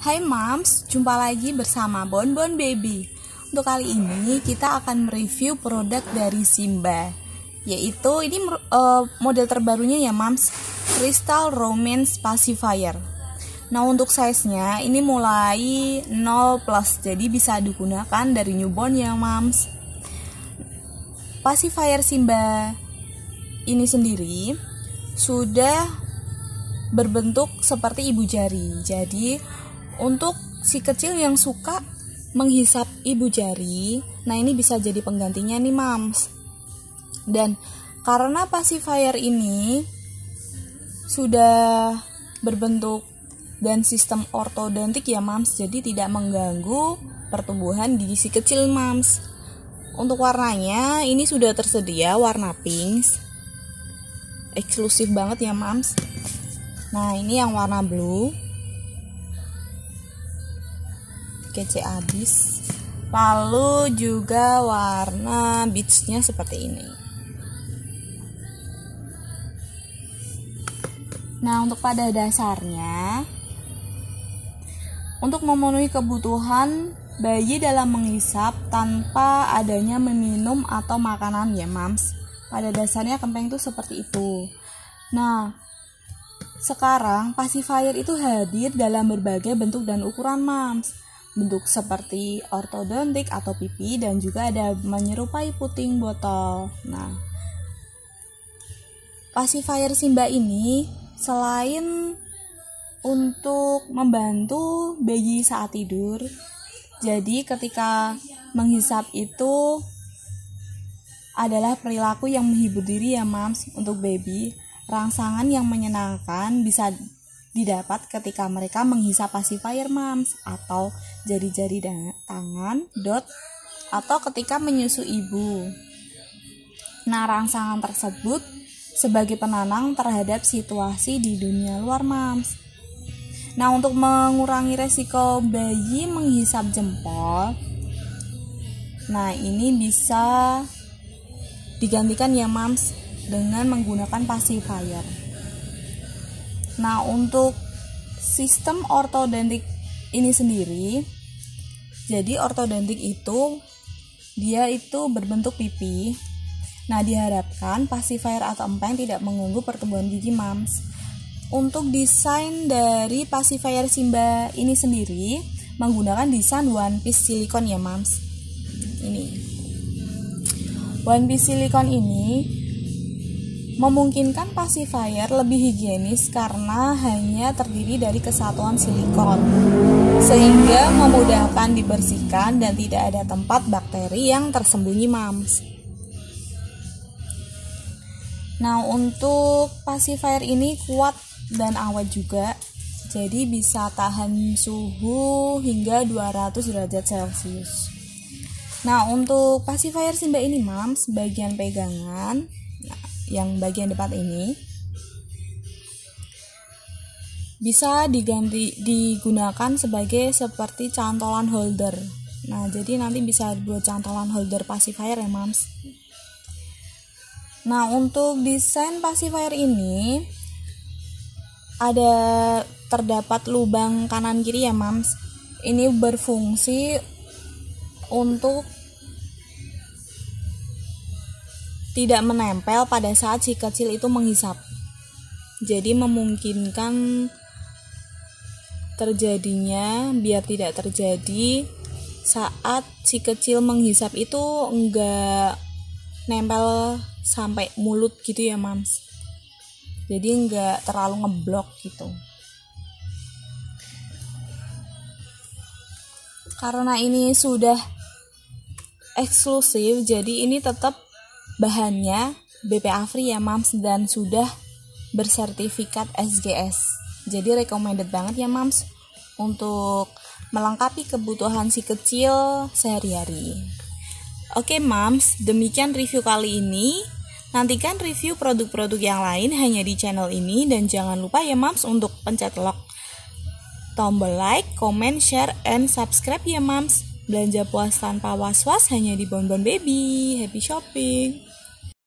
Hai Moms, jumpa lagi bersama Bonbon Baby. Untuk kali ini kita akan mereview produk dari Simba, yaitu ini model terbarunya ya Moms, Crystal Romance Pacifier. Nah untuk size-nya ini mulai 0+, jadi bisa digunakan dari newborn ya Moms. Pacifier Simba ini sendiri sudah berbentuk seperti ibu jari. Jadi untuk si kecil yang suka menghisap ibu jari, nah ini bisa jadi penggantinya nih Moms. Dan karena pacifier ini sudah berbentuk dan sistem ortodontik ya Moms, jadi tidak mengganggu pertumbuhan gigi si kecil Moms. Untuk warnanya ini sudah tersedia warna pink, eksklusif banget ya Moms. Nah ini yang warna blue, kece abis. Lalu juga warna beachnya seperti ini. Nah untuk pada dasarnya, untuk memenuhi kebutuhan bayi dalam menghisap tanpa adanya meminum atau makanan ya Moms, pada dasarnya kempeng itu seperti itu. Nah sekarang pacifier itu hadir dalam berbagai bentuk dan ukuran Moms. Bentuk seperti ortodontik atau pipi, dan juga ada menyerupai puting botol. Nah, pacifier Simba ini selain untuk membantu bayi saat tidur, jadi ketika menghisap itu adalah perilaku yang menghibur diri ya Moms untuk baby. Rangsangan yang menyenangkan bisa didapat ketika mereka menghisap pacifier Moms, atau jari-jari tangan, dot, atau ketika menyusu ibu. Nah, rangsangan tersebut sebagai penenang terhadap situasi di dunia luar Moms. Nah, untuk mengurangi resiko bayi menghisap jempol, nah ini bisa digantikan ya Moms dengan menggunakan pacifier. Nah untuk sistem ortodontik ini sendiri, jadi ortodontik itu dia itu berbentuk pipi. Nah diharapkan pacifier atau empeng tidak mengganggu pertumbuhan gigi Moms. Untuk desain dari pacifier Simba ini sendiri menggunakan desain one piece silikon ya Moms. Ini one piece silikon ini memungkinkan pacifier lebih higienis karena hanya terdiri dari kesatuan silikon, sehingga memudahkan dibersihkan dan tidak ada tempat bakteri yang tersembunyi Moms. Nah untuk pacifier ini kuat dan awet juga, jadi bisa tahan suhu hingga 200 derajat Celcius. Nah untuk pacifier Simba ini Moms, bagian pegangan, yang bagian depan ini bisa digunakan sebagai seperti cantolan holder. Nah jadi nanti bisa buat cantolan holder pacifier ya Moms. Nah untuk desain pacifier ini ada terdapat lubang kanan kiri ya Moms. Ini berfungsi untuk tidak menempel pada saat si kecil itu menghisap. Jadi memungkinkan terjadinya biar tidak terjadi saat si kecil menghisap itu enggak nempel sampai mulut gitu ya Moms. Jadi enggak terlalu ngeblok gitu. Karena ini sudah eksklusif, jadi ini tetap bahannya BPA free ya Moms, dan sudah bersertifikat SGS. Jadi recommended banget ya Moms untuk melengkapi kebutuhan si kecil sehari-hari. Oke Moms, demikian review kali ini. Nantikan review produk-produk yang lain hanya di channel ini, dan jangan lupa ya Moms untuk pencet tombol like, comment, share, and subscribe ya Moms. Belanja puas tanpa was-was hanya di Bonbon Baby. Happy shopping!